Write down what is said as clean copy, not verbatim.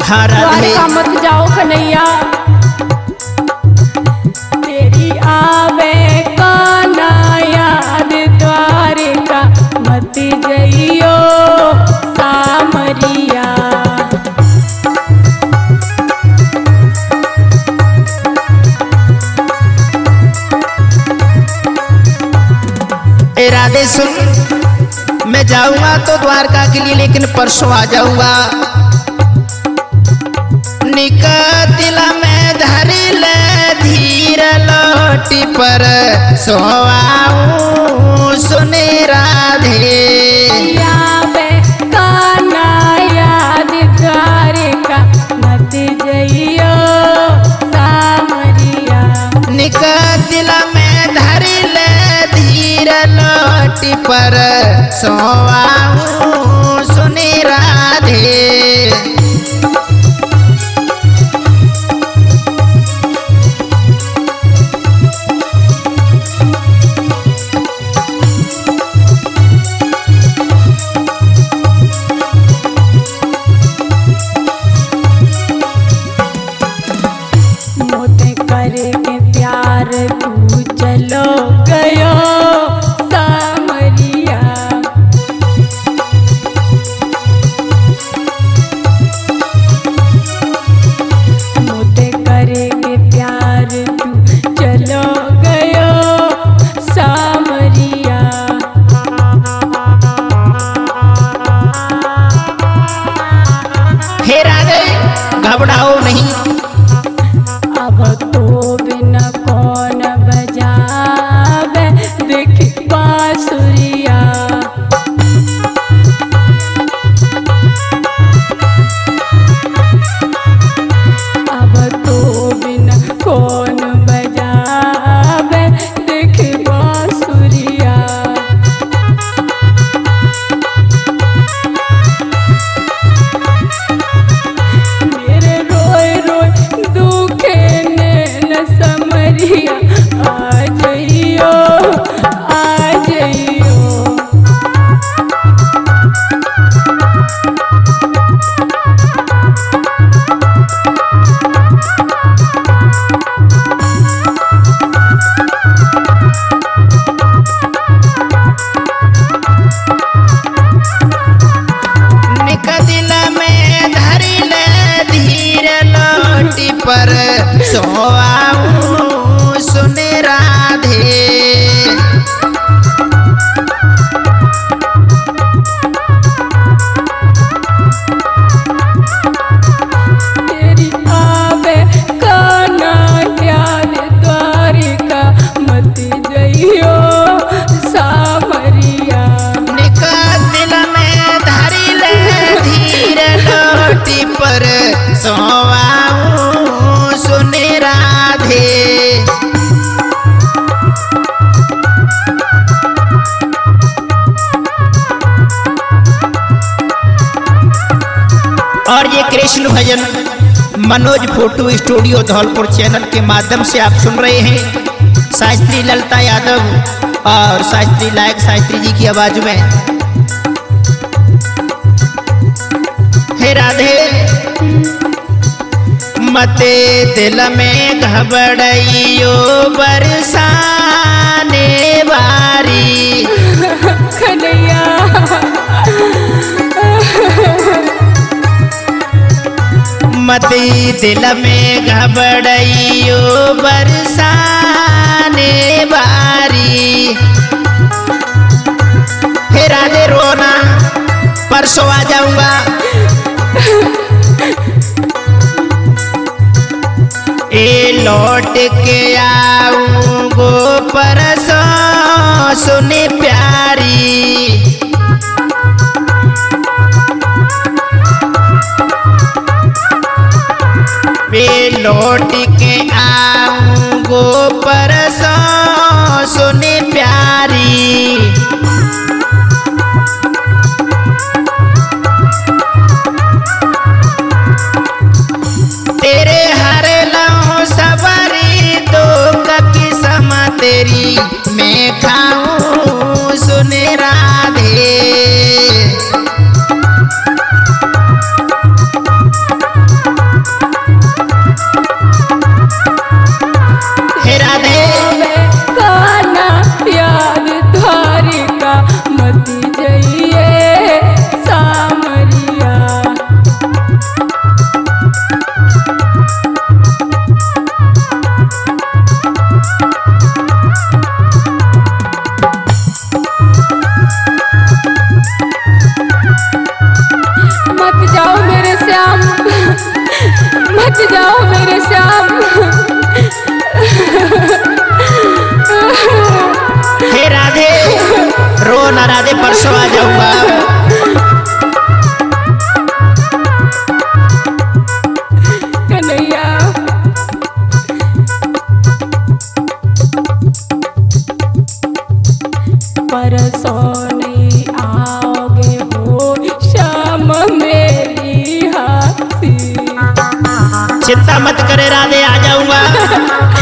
हाँ राधे मत जाओ कन्हैया, तेरी आवे काना याद द्वारिका मत जइयो सामरिया। राधे सुन, मैं जाऊंगा तो द्वारका के लिए, लेकिन परसों आ जाऊंगा। निकतिला में धरी ले धीर लोटी पर सोआऊं सुने राधे। आवे काना याद द्वारिका मत जइयो सामरिया। निकतिला में धरी ले धीर लोटी पर सोआऊं सुने राधे। मोते करके प्यार तू चलो गयो सामरिया। मोते करके प्यार तू चलो गयो सामरिया। हे राधे घबराओ नहीं, अब तो बिना कौन बजावे देख बांसुरिया। अब तो बिना कौन बजावे देख बांसुरिया। मेरे रोए रोए दुखे नैन समरिया, आ जइयो आ जइयो। निकदिला में धरी ले धीर लोटी पर सोआऊं सुने राधे। तेरी आवे काना याद द्वारिका मत जइयो सामरिया। निकदिला में धरी ले धीर लोटी पर सोआऊं सुने राधे। और ये कृष्ण भजन Manoj photo studio Dholpur channel के माध्यम से आप सुन रहे हैं। शास्त्री ललिता यादव और शास्त्री लायक शास्त्री जी की आवाज में। हे राधे मते दिल में घबराइयो बरसाने वारी। कन्हैया मते दिल में घबराइयो बरसाने वारी। हे राधे रोना, परसों आ जाऊंगा। ए लौट के आऊंगो परसों सुने प्यारी। ए लौट के आऊंगो परसों सुने प्यारी। तेरे हरे लहू सवारी तो किस्म तेरी मैं खाऊं सुन ना राधे, परसों आ जाऊंगा। कन्हैया परसों नहीं आओगे हो शाम मेरी हंसी। चिंता मत करे राधे, आ जाऊंगा।